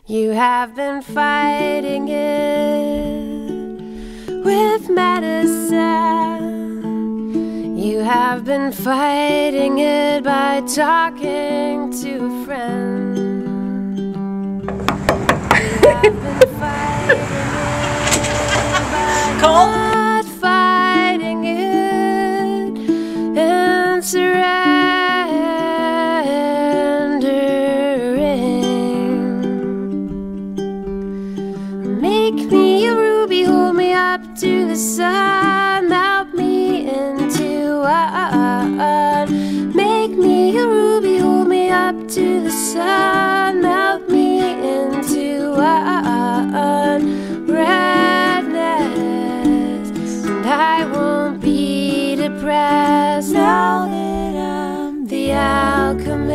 You have been fighting it with medicine. You have been fighting it by talking to a friend. You have been fighting it by not fighting it and surrendering. Make me a ruby, hold me up to the sun, melt me into one. Make me a ruby, hold me up to the sun, melt me into one. Redness, and I won't be depressed now that I'm the alchemist.